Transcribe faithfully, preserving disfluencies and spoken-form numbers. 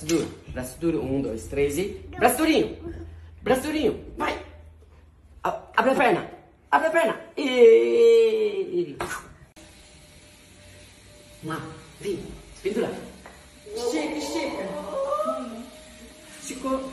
braço duro, braço duro, um, dois, três e... Braço durinho, braço durinho, vai. A- Abre a perna, abre a perna. E... Lá, vem, pendura. Estica, estica. Esticou.